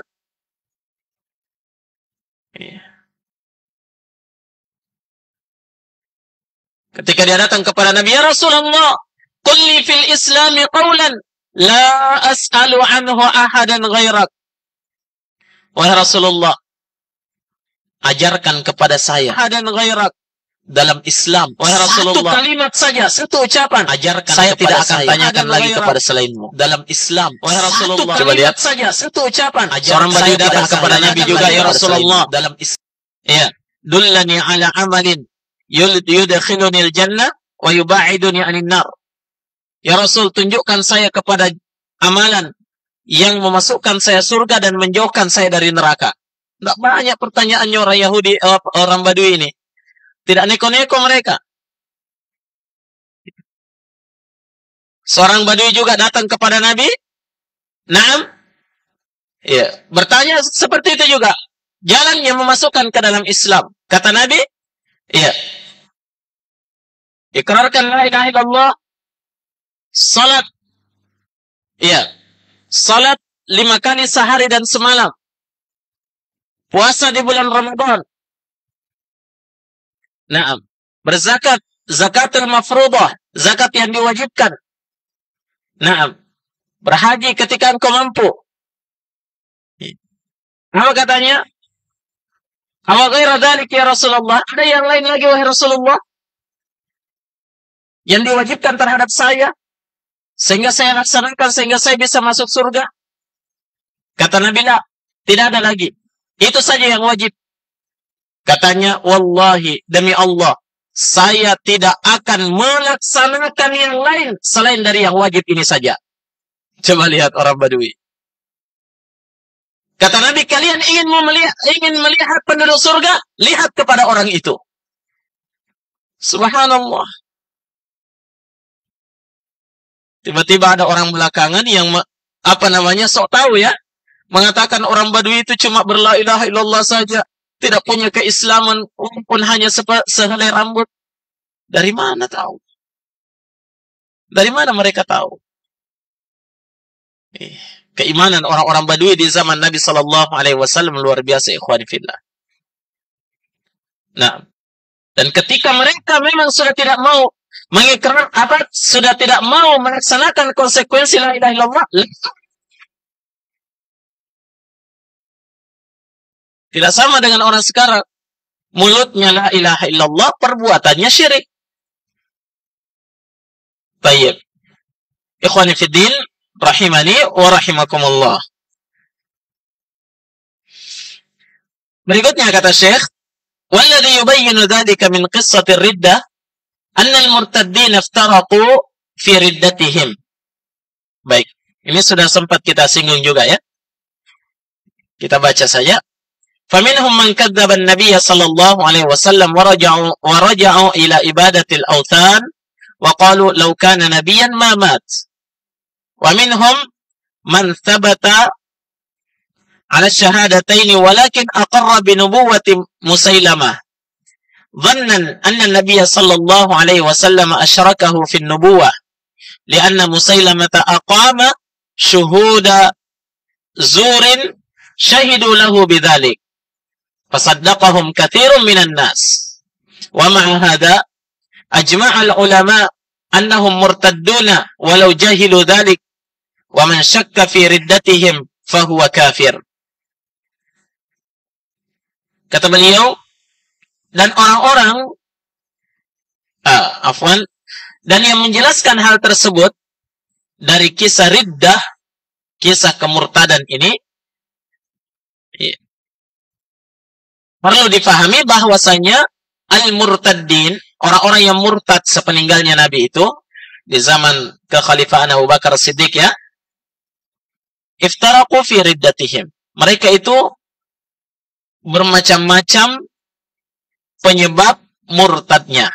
Ketika dia datang kepada Nabi, ya Rasulullah, qul li fil Islami qawlan la as'alu anhu ahadan ghairak. Wahai Rasulullah, ajarkan kepada saya ahadan ghairak dalam Islam. Wahai Rasulullah, satu kalimat saja, satu ucapan, ajarkan saya tidak akan saya tanyakan lagi ghairak kepada selainmu dalam Islam. Wahai Rasulullah, coba lihat saja, satu ucapan. Seorang Badui datang kepada Nabi juga, ya Rasulullah, dalam Islam. Ya, dullani ala amalin yudkhiluni al-jannah wa yuba'iduni 'anil nar. Ya Rasul, tunjukkan saya kepada amalan yang memasukkan saya surga dan menjauhkan saya dari neraka. Tidak banyak pertanyaannya orang Yahudi, orang Badui ini. Tidak neko-neko mereka. Seorang Badui juga datang kepada Nabi. Naam. Ya, bertanya seperti itu juga. Jalan yang memasukkan ke dalam Islam. Kata Nabi, ya. Ikrarkan la ilaha illallah. Salat. Ya. Salat lima kali sehari dan semalam. Puasa di bulan Ramadan. Naam. Berzakat. Zakatul mafruḍah. Zakat yang diwajibkan. Naam. Berhaji ketika engkau mampu. Apa katanya? Awa ghaira dzalik ya Rasulullah? Ada yang lain lagi wahai Rasulullah? Yang diwajibkan terhadap saya? Sehingga saya laksanakan, sehingga saya bisa masuk surga? Kata Nabi, la, tidak ada lagi. Itu saja yang wajib. Katanya, wallahi, demi Allah, saya tidak akan melaksanakan yang lain selain dari yang wajib ini saja. Coba lihat orang Badui. Kata Nabi, kalian ingin melihat, ingin melihat penduduk surga? Lihat kepada orang itu. Subhanallah. Tiba-tiba ada orang belakangan yang apa namanya sok tahu ya, mengatakan orang Badui itu cuma berla ilaha illallah saja, tidak punya keislaman walaupun hanya sehelai rambut. Dari mana tahu? Dari mana mereka tahu? Eh, keimanan orang-orang Badui di zaman Nabi Sallallahu Alaihi Wasallam luar biasa, ikhwani fillah. Nah, dan ketika mereka memang sudah tidak mau mengikrar apa, sudah tidak mau melaksanakan konsekuensi la ilaha illallah, tidak sama dengan orang sekarang. Mulutnya la ilaha illallah, perbuatannya syirik. Baik. Ikhwani fiddin, rahimani wa rahimakumullah. Berikutnya kata Syekh, "Walladhi yubayyinu dzalika min qissati riddah anna al-murtaddin iftaraqu fi riddatihim." Baik, ini sudah sempat kita singgung juga ya. Kita baca saja. فَمِنْهُمْ مَنْ كَذَّبَ النَّبِيَّ صَلَّى اللَّهُ عَلَيْهِ وَسَلَّمَ وَرَجَعُوا وَرَجَعُوا إِلَى إِبَادَةِ الْأَوْثَانِ وَقَالُوا لَوْ كَانَ نَبِيًّا مَا مَاتَ. وَمِنْهُمْ مَنْ ثَبَتَ على الشهادتين ولكن أقر بنبوة مسيلمة ظنا أن النبي صلى الله عليه وسلم أشركه في النبوة لأن مسيلمة أقام شهود زور شهدوا له بذلك فصدقهم كثير من الناس ومع هذا أجمع العلماء أنهم مرتدون ولو جهلوا ذلك ومن شك في ردتهم فهو كافر. Kata beliau, dan orang-orang ah, afwan, dan yang menjelaskan hal tersebut dari kisah riddah, kisah kemurtadan ini, ya, perlu difahami bahwasanya al-murtaddin, orang-orang yang murtad sepeninggalnya Nabi itu di zaman kekhalifahan Abu Bakar Siddiq ya, iftaraqu fi riddatihim. Mereka itu bermacam-macam penyebab murtadnya.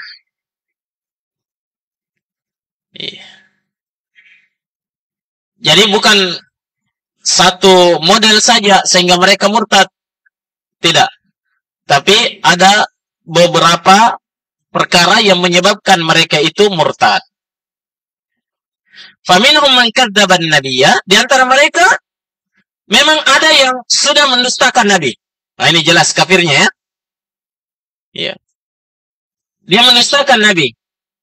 Jadi bukan satu model saja sehingga mereka murtad. Tidak. Tapi ada beberapa perkara yang menyebabkan mereka itu murtad. Faminhum man kadzdzaba an-nabiyya, di antara mereka memang ada yang sudah mendustakan Nabi. Nah, ini jelas kafirnya ya. Iya. Dia mendustakan Nabi.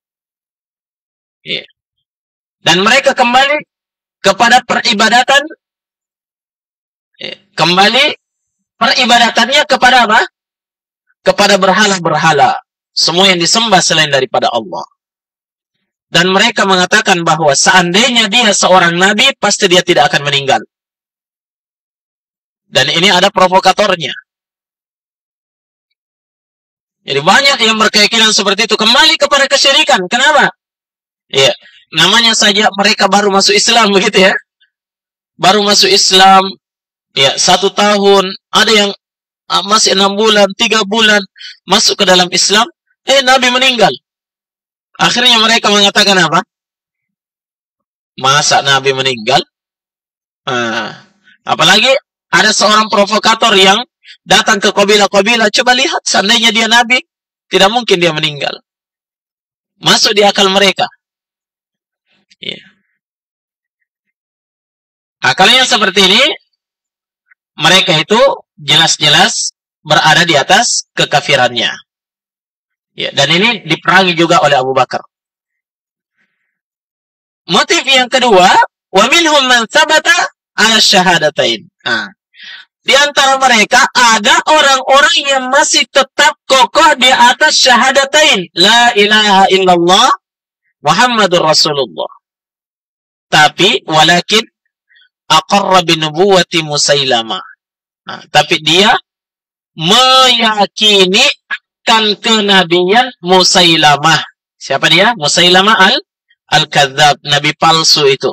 Iya. Dan mereka kembali kepada peribadatan, iya, kembali peribadatannya kepada apa? Kepada berhala-berhala. Semua yang disembah selain daripada Allah. Dan mereka mengatakan bahwa seandainya dia seorang nabi, pasti dia tidak akan meninggal. Dan ini ada provokatornya. Jadi banyak yang berkeyakinan seperti itu, kembali kepada kesyirikan. Kenapa? Iya, namanya saja mereka baru masuk Islam begitu ya. Baru masuk Islam, ya satu tahun, ada yang uh, masih enam bulan, tiga bulan masuk ke dalam Islam, eh Nabi meninggal. Akhirnya mereka mengatakan apa? Masa Nabi meninggal? Uh, apalagi ada seorang provokator yang datang ke kabilah-kabilah, coba lihat, seandainya dia Nabi, tidak mungkin dia meninggal. Masuk di akal mereka. Yeah. Akalnya seperti ini, mereka itu jelas-jelas berada di atas kekafirannya. Ya, dan ini diperangi juga oleh Abu Bakar. Motif yang kedua, wa minhum man thabata ala syahadatain. Nah, di antara mereka ada orang-orang yang masih tetap kokoh di atas syahadatain, la ilaha illallah Muhammadur Rasulullah. Tapi walakin aqarra bi nubuwwati Musailamah. Nah, tapi dia meyakini akan kenabian Musailamah. Siapa dia? Musailamah al al-kadzdzab, nabi palsu itu.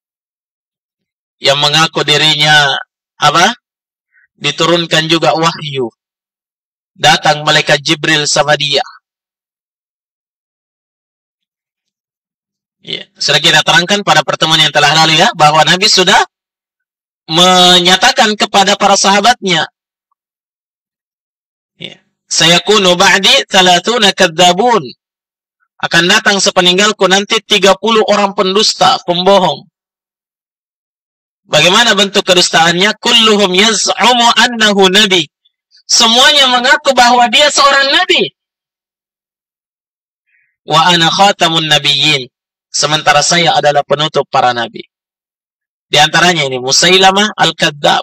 Yang mengaku dirinya apa? Diturunkan juga wahyu. Datang malaikat Jibril sama dia. Ya, sudah kita terangkan pada pertemuan yang telah lalu ya, bahwa Nabi sudah menyatakan kepada para sahabatnya, ya, sayakunu ba'di thalathuna kadzdzabun. Akan datang sepeninggalku nanti tiga puluh orang pendusta, pembohong. Bagaimana bentuk kedustaannya? Kulluhum yaz'umu annahu nabi. Semuanya mengaku bahwa dia seorang nabi. Wa ana khatamun nabiyyin. Sementara saya adalah penutup para nabi. Di antaranya ini Musailamah al-Kadzdzab.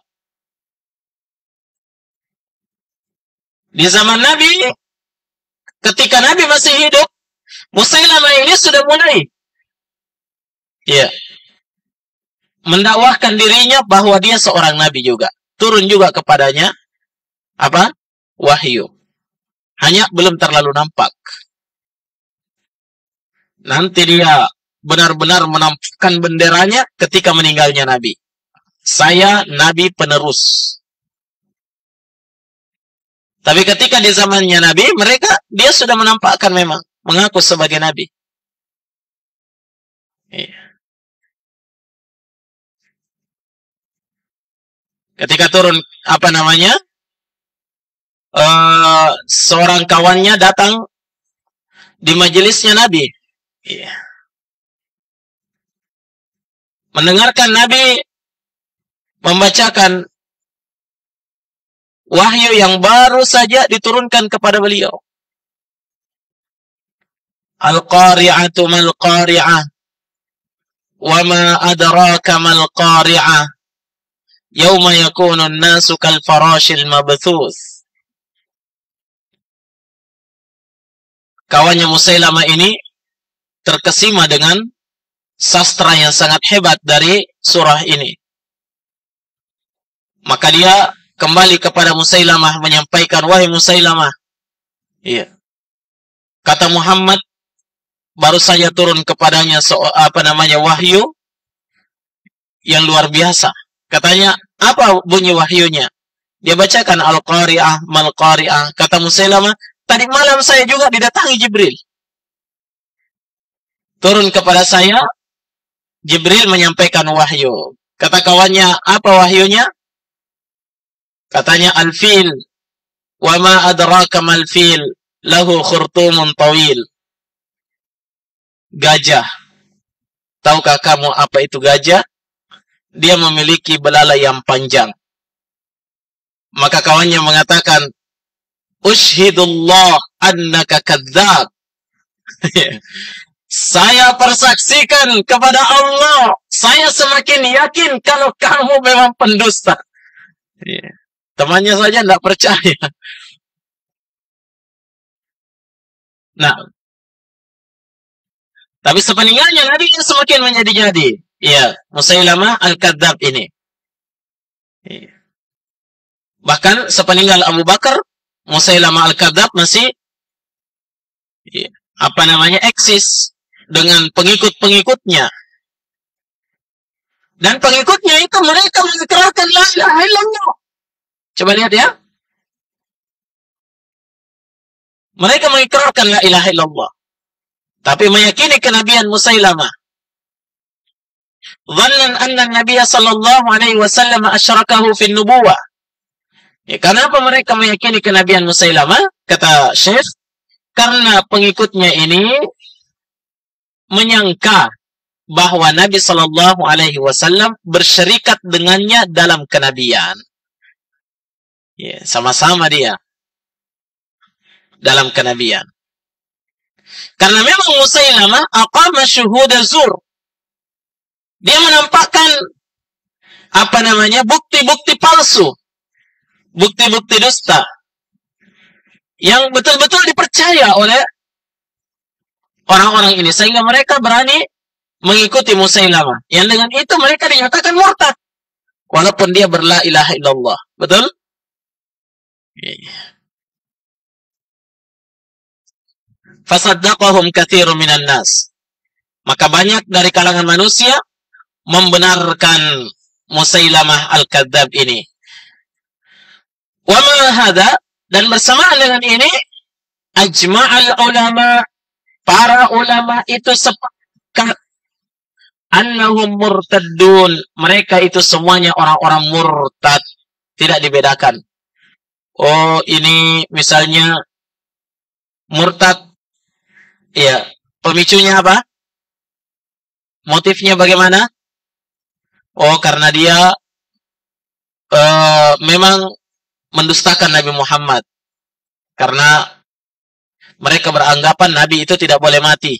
Di zaman Nabi, ketika Nabi masih hidup, Musailamah ini sudah mulai ya, mendakwahkan dirinya bahwa dia seorang nabi juga. Turun juga kepadanya apa? Wahyu. Hanya belum terlalu nampak. Nanti dia benar-benar menampakkan benderanya ketika meninggalnya Nabi. Saya nabi penerus. Tapi ketika di zamannya Nabi, mereka, dia sudah menampakkan memang, mengaku sebagai Nabi. Iya. Ketika turun, apa namanya, uh, seorang kawannya datang di majelisnya Nabi. Iya. Mendengarkan Nabi membacakan wahyu yang baru saja diturunkan kepada beliau. Al-qari'atu mal-qari'ah. Wa ma adraka mal-qari'ah. Yawma yakunu an-nasu kal-farashil mabthuth. Kawannya Musailamah ini terkesima dengan sastra yang sangat hebat dari surah ini. Maka dia kembali kepada Musailamah menyampaikan, wahai Musailamah, iya, kata Muhammad baru saja turun kepadanya so, apa namanya wahyu yang luar biasa. Katanya, apa bunyi wahyunya? Dia bacakan Al-Qari'ah, Mal-Qari'ah. Kata Musailamah, tadi malam saya juga didatangi Jibril. Turun kepada saya, Jibril menyampaikan wahyu. Kata kawannya, apa wahyunya? Katanya, Al-Fil. Wa ma adraka mal-fil. Lahu khurtumun tawil. Gajah. Tahukah kamu apa itu gajah? Dia memiliki belalai yang panjang. Maka kawannya mengatakan, Ushhidullah annaka kadzdzab. Saya persaksikan kepada Allah, saya semakin yakin kalau kamu memang pendusta. Temannya saja tidak percaya. Nah, tapi sepeninggalnya Nabi semakin menjadi-jadi. Iya, Musailamah al-Kadzdzab ini. Iya. Bahkan sepeninggal Abu Bakar, Musailamah al-Kadzdzab masih iya, apa namanya eksis dengan pengikut-pengikutnya. Dan pengikutnya itu mereka mengikrarkan la ilaha illallah. Coba lihat ya. Mereka mengikrarkan la ilaha illallah. Tapi meyakini kenabian Musailamah. Dhannan anna Nabiya sallallahu alaihi wasallam asyrakahu fi nubuwah. Ya, kenapa mereka meyakini kenabian Musailamah? Kata Syekh, karena pengikutnya ini menyangka bahwa Nabi sallallahu alaihi wasallam bersyarikat dengannya dalam kenabian. Ya, sama-sama dia dalam kenabian. Karena memang Musailamah aqama syuhuda zur. Dia menampakkan apa namanya bukti-bukti palsu, bukti-bukti dusta yang betul-betul dipercaya oleh orang-orang ini sehingga mereka berani mengikuti Musailamah. Yang dengan itu mereka dinyatakan murtad walaupun dia berla ilaha illallah. Betul? Fasaddaqahum katsirun minan nas. Maka banyak dari kalangan manusia membenarkan Musailamah al-Kadzdzab ini. Wa ma hadza, dan bersamaan dengan ini ajma'al ulama, para ulama itu sepakat annahum murtaddun, mereka itu semuanya orang-orang murtad, tidak dibedakan. Oh, ini misalnya murtad, ya, pemicunya apa? Motifnya bagaimana? oh karena dia uh, memang mendustakan Nabi Muhammad. Karena mereka beranggapan Nabi itu tidak boleh mati.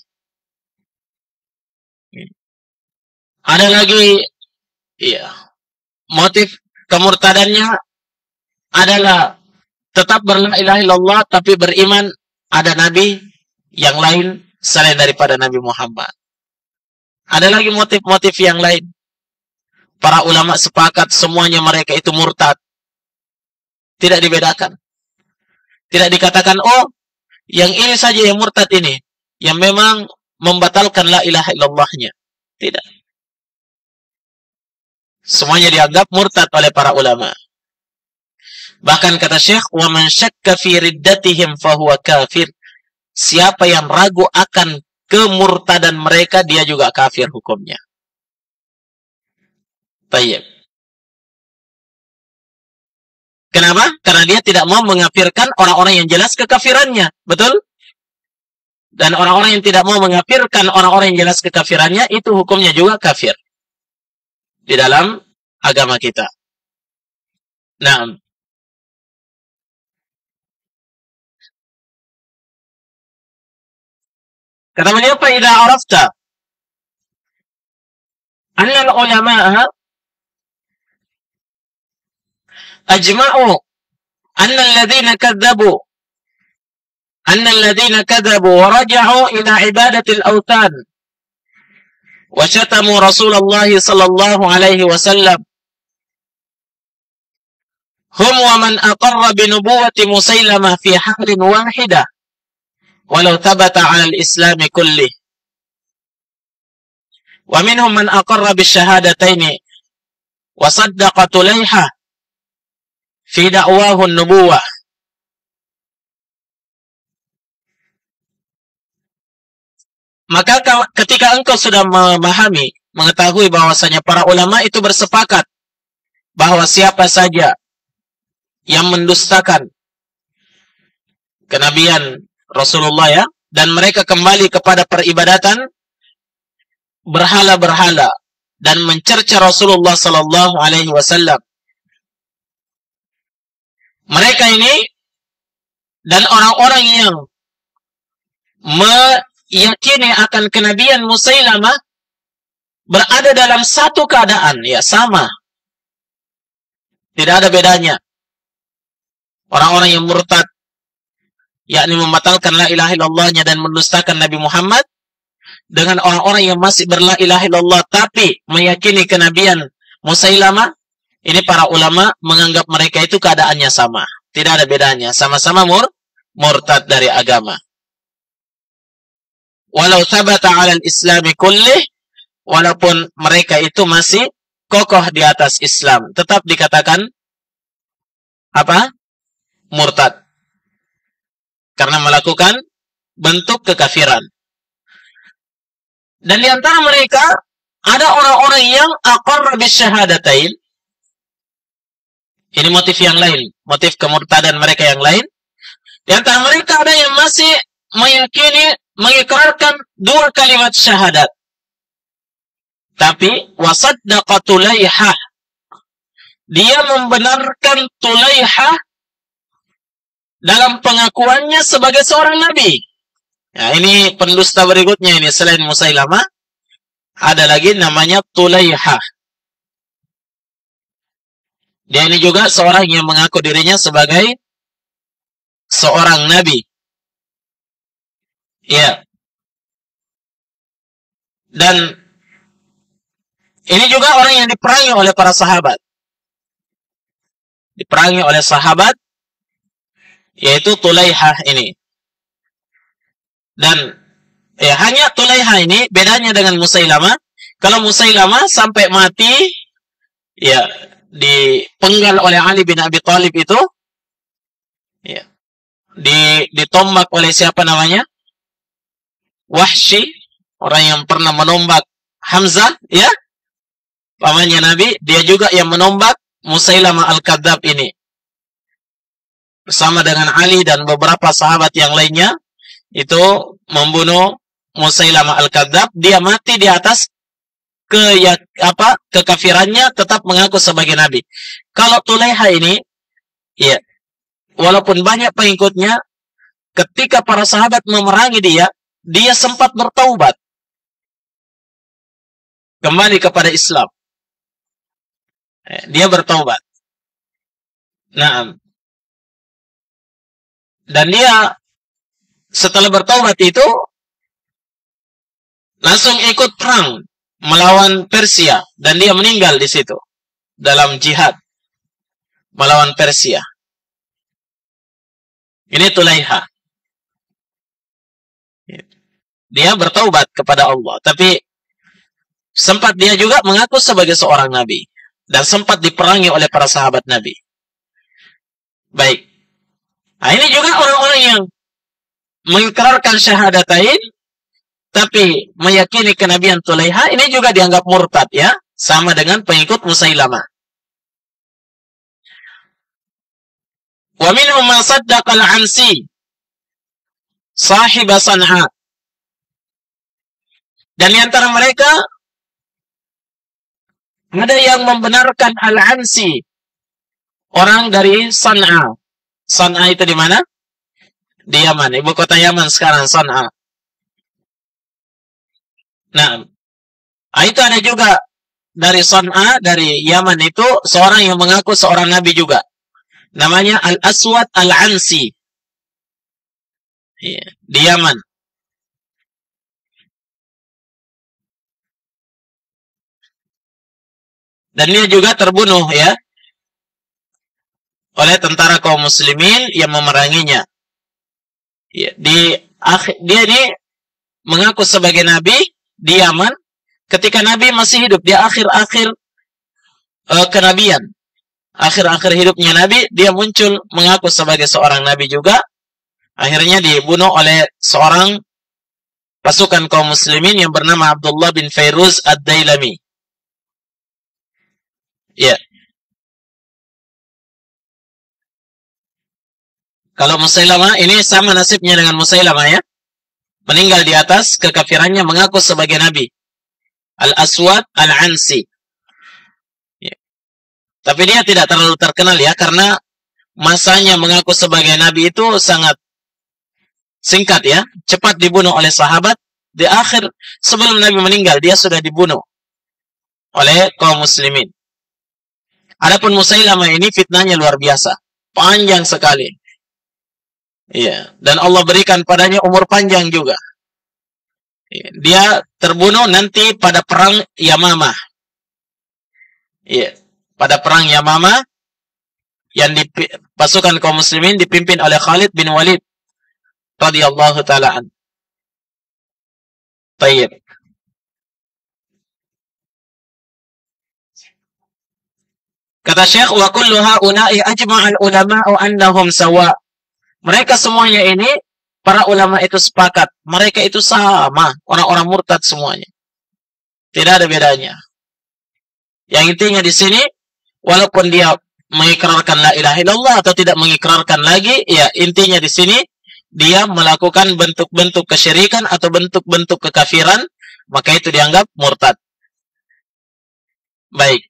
Ada lagi, iya, motif kemurtadannya adalah tetap berla ilaha illallah tapi beriman ada Nabi yang lain selain daripada Nabi Muhammad. Ada lagi motif-motif yang lain. Para ulama sepakat semuanya mereka itu murtad. Tidak dibedakan. Tidak dikatakan, oh, yang ini saja yang murtad ini. Yang memang membatalkan la ilaha illallahnya. Tidak. Semuanya dianggap murtad oleh para ulama. Bahkan kata Syekh, wa man syakka fi riddatihim fahuwa kafir. Siapa yang ragu akan kemurtadan mereka, dia juga kafir hukumnya. Baik. Kenapa? Karena dia tidak mau mengafirkan orang-orang yang jelas kekafirannya. Betul? Dan orang-orang yang tidak mau mengafirkan orang-orang yang jelas kekafirannya, itu hukumnya juga kafir. Di dalam agama kita. Nah, kata beliau, fa idza arafta anna al-ulama'a ajma'u anna alladhina kadzabu anna alladhina kadzabu wa raja'u ila ibadati al-awthan wa syatamu Rasulullah sallallahu alaihi wasallam hum wa man aqarra bi nubuwwati Musailamah fi halin wahidah walau thabata 'ala al-islam kullih wa minhum man aqarra bi syahadataini wa saddaqa Tulayha fi da'wahu an-nubuwah. Maka ketika engkau sudah memahami, mengetahui bahwasanya para ulama itu bersepakat bahwa siapa saja yang mendustakan kenabian Rasulullah ya, dan mereka kembali kepada peribadatan berhala-berhala dan mencerca Rasulullah sallallahu alaihi wasallam. Mereka ini dan orang-orang yang meyakini akan kenabian Musailamah berada dalam satu keadaan, ya sama. Tidak ada bedanya. Orang-orang yang murtad, yakni membatalkan la ilaha illallahnya dan mendustakan Nabi Muhammad, dengan orang-orang yang masih berla ilaha illallah tapi meyakini kenabian Musailamah, ini para ulama menganggap mereka itu keadaannya sama. Tidak ada bedanya. Sama-sama mur, murtad dari agama. Walau thabata 'alal islami kullih, walaupun mereka itu masih kokoh di atas Islam, tetap dikatakan apa? Murtad. Karena melakukan bentuk kekafiran. Dan di antara mereka ada orang-orang yang aqarra bisyahadatain. Ini motif yang lain, motif kemurtadan mereka yang lain. Di antara mereka ada yang masih meyakini, mengikrarkan dua kalimat syahadat. Tapi wasaddaqa Tulayha, dia membenarkan Tulayha dalam pengakuannya sebagai seorang nabi. Nah, ini pendusta berikutnya ini, selain Musailamah ada lagi namanya Tulayha. Dia ini juga seorang yang mengaku dirinya sebagai seorang nabi. Ya. Dan ini juga orang yang diperangi oleh para sahabat. Diperangi oleh sahabat, yaitu Tulayha ini. Dan ya, hanya Tulayha ini bedanya dengan Musailamah. Kalau Musailamah sampai mati, ya, dipenggal oleh Ali bin Abi Thalib itu, ya, di, ditombak oleh siapa namanya? Wahsy, orang yang pernah menombak Hamzah, ya, pamannya Nabi. Dia juga yang menombak Musailamah Al-Kadzab ini. Bersama dengan Ali dan beberapa sahabat yang lainnya, itu membunuh Musailamah Al-Kadzab. Dia mati di atas ke ya, apa kekafirannya, tetap mengaku sebagai nabi. Kalau Tulaiha ini, ya, walaupun banyak pengikutnya, ketika para sahabat memerangi dia, dia sempat bertaubat, kembali kepada Islam. Dia bertaubat. Nah, dan dia setelah bertaubat itu langsung ikut perang melawan Persia, dan dia meninggal di situ dalam jihad melawan Persia. Ini Tulaiha. Dia bertaubat kepada Allah, tapi sempat dia juga mengaku sebagai seorang nabi dan sempat diperangi oleh para sahabat Nabi. Baik. Nah, ini juga orang-orang yang mengikrarkan syahadatain tapi meyakini kenabian Tulaiha, ini juga dianggap murtad, ya, sama dengan pengikut Musailamah. Wa minhum man saddaqa al-Ansi sahib San'a. Dan di antara mereka ada yang membenarkan Al-Ansi, orang dari San'a. San'a itu di mana? Di Yaman, ibu kota Yaman sekarang, San'a. Nah, itu ada juga dari San'a, dari Yaman itu, seorang yang mengaku seorang nabi juga. Namanya Al-Aswad Al-Ansi. Di Yaman. Dan dia juga terbunuh, ya, oleh tentara kaum muslimin yang memeranginya. Ya, di akhir, dia ini mengaku sebagai nabi di Yaman ketika Nabi masih hidup, di akhir-akhir uh, kenabian. Akhir-akhir hidupnya Nabi, dia muncul mengaku sebagai seorang nabi juga. Akhirnya dibunuh oleh seorang pasukan kaum muslimin yang bernama Abdullah bin Fairuz Ad-Dailami. Ya. Kalau Musailamah ini sama nasibnya dengan Musailamah, ya. Meninggal di atas kekafirannya, mengaku sebagai nabi. Al-Aswad Al-Ansi. Ya. Tapi dia tidak terlalu terkenal, ya, karena masanya mengaku sebagai nabi itu sangat singkat, ya. Cepat dibunuh oleh sahabat. Di akhir, sebelum Nabi meninggal, dia sudah dibunuh oleh kaum muslimin. Adapun Musailamah ini fitnahnya luar biasa, panjang sekali. Iya, dan Allah berikan padanya umur panjang juga. Dia terbunuh nanti pada perang Yamamah. Iya, pada perang Yamamah yang di pasukan kaum muslimin dipimpin oleh Khalid bin Walid radhiyallahu taala an. Tayyib. Kata Syekh, wa kullu haula'i ajma'al ulama'u annahum sawa. Mereka semuanya ini, para ulama itu sepakat, mereka itu sama, orang-orang murtad semuanya. Tidak ada bedanya. Yang intinya di sini, walaupun dia mengikrarkan la ilaha illallah atau tidak mengikrarkan lagi, ya intinya di sini dia melakukan bentuk-bentuk kesyirikan atau bentuk-bentuk kekafiran, maka itu dianggap murtad. Baik.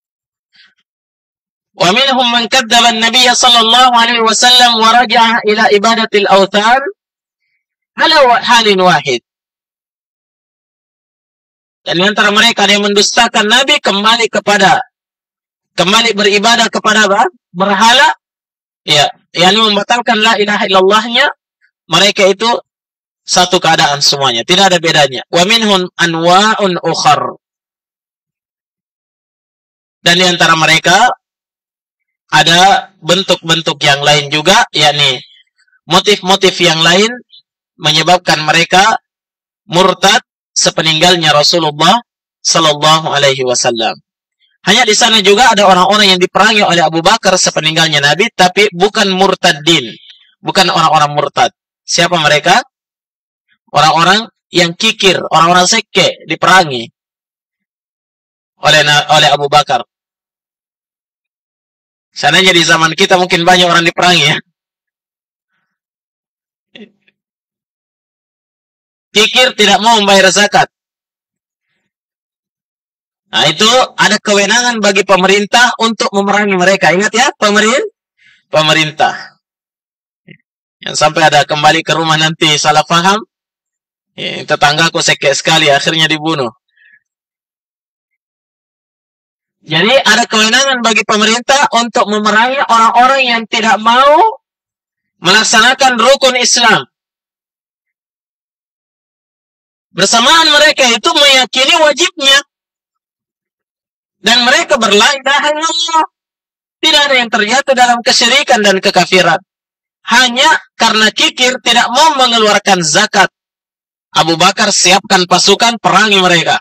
Wa minhum man kadzdzaba an-nabiy sallallahu alaihi wasallam wa raja'a ila ibadatil awthan ala halin wahid. Dan di antara mereka ada yang mendustakan Nabi, kembali kepada kembali beribadah kepada apa? Berhala, ya, yang membatalkan la ilaha illallahnya. Mereka itu satu keadaan semuanya, tidak ada bedanya. Wa minhum anwa'un ukhar. Dan di antara mereka ada bentuk-bentuk yang lain juga, yakni motif-motif yang lain menyebabkan mereka murtad sepeninggalnya Rasulullah sallallahu alaihi wasallam. Hanya di sana juga ada orang-orang yang diperangi oleh Abu Bakar sepeninggalnya Nabi, tapi bukan murtadin, bukan orang-orang murtad. Siapa mereka? Orang-orang yang kikir, orang-orang seke diperangi oleh oleh Abu Bakar. Seandainya di zaman kita mungkin banyak orang diperangi, ya. Kikir, tidak mau membayar zakat. Nah, itu ada kewenangan bagi pemerintah untuk memerangi mereka. Ingat ya, pemerintah. Pemerintah. Yang sampai ada kembali ke rumah nanti salah paham. Ya, tetanggaku sekek sekali, akhirnya dibunuh. Jadi ada kewenangan bagi pemerintah untuk memerangi orang-orang yang tidak mau melaksanakan rukun Islam. Bersamaan mereka itu meyakini wajibnya. Dan mereka berla ilaha illallah. Tidak ada yang terjatuh dalam kesyirikan dan kekafiran. Hanya karena kikir tidak mau mengeluarkan zakat. Abu Bakar siapkan pasukan perangi mereka.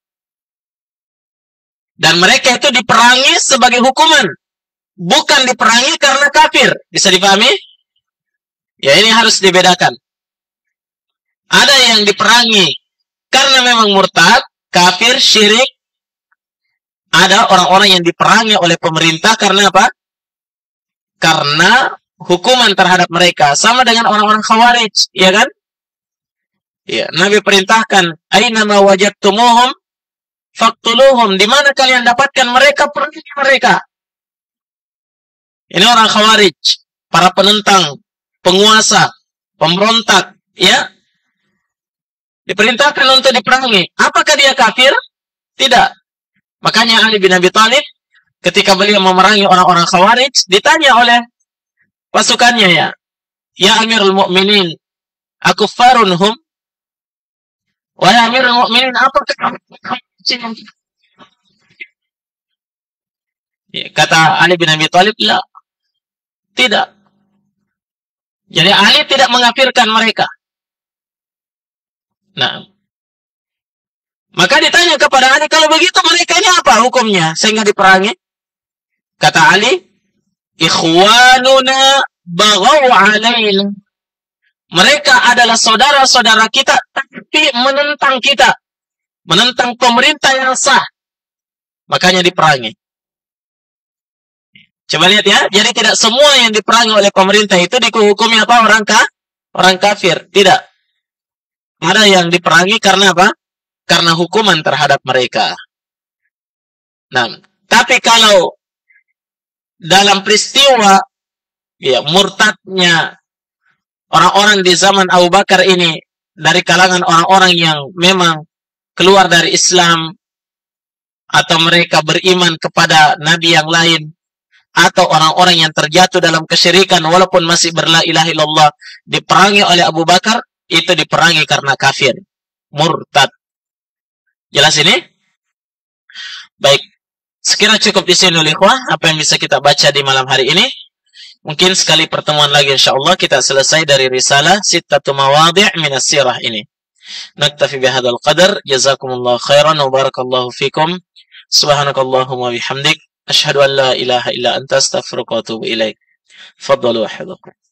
Dan mereka itu diperangi sebagai hukuman. Bukan diperangi karena kafir. Bisa dipahami? Ya, ini harus dibedakan. Ada yang diperangi karena memang murtad, kafir, syirik. Ada orang-orang yang diperangi oleh pemerintah karena apa? Karena hukuman terhadap mereka. Sama dengan orang-orang Khawarij, ya kan? Ya, Nabi perintahkan, aina ma wajadtumuhum faqtuluhum. Di mana kalian dapatkan mereka, perangi mereka. Ini orang Khawarij, para penentang, penguasa, pemberontak, ya. Diperintahkan untuk diperangi. Apakah dia kafir? Tidak. Makanya Ali bin Abi Thalib ketika beliau memerangi orang-orang Khawarij ditanya oleh pasukannya, ya, ya Amirul Mukminin, akuffarun hum? Wahai Amirul Mukminin, apakah ya, kata Ali bin Abi Thalib, la, tidak. Jadi Ali tidak mengkafirkan mereka. Nah, maka ditanya kepada Ali, kalau begitu mereka ini apa hukumnya sehingga diperangi? Kata Ali, ikhwanuna baghaw alaina. Mereka adalah saudara-saudara kita tapi menentang kita, menentang pemerintah yang sah. Makanya diperangi. Coba lihat ya, jadi tidak semua yang diperangi oleh pemerintah itu dihukumi apa? Orang kah? Orang kafir. Tidak. Ada yang diperangi karena apa? Karena hukuman terhadap mereka. Nah, tapi kalau dalam peristiwa ya murtadnya orang-orang di zaman Abu Bakar ini dari kalangan orang-orang yang memang keluar dari Islam atau mereka beriman kepada nabi yang lain atau orang-orang yang terjatuh dalam kesyirikan walaupun masih berla ilaha illallah diperangi oleh Abu Bakar, itu diperangi karena kafir, murtad. Jelas ini? Baik. Sekira cukup di sini ikhwah apa yang bisa kita baca di malam hari ini. Mungkin sekali pertemuan lagi insyaallah kita selesai dari risalah sittatu mawadhi' min as-sirah ini. Naktafi bihadzal qadar. Jazakumullahu khairan wa barakallahu fikum. Subhanakallahumma bihamdik asyhadu an la ilaha illa anta astaghfiruka wa atubu ilaik. Faddalu wahdakum.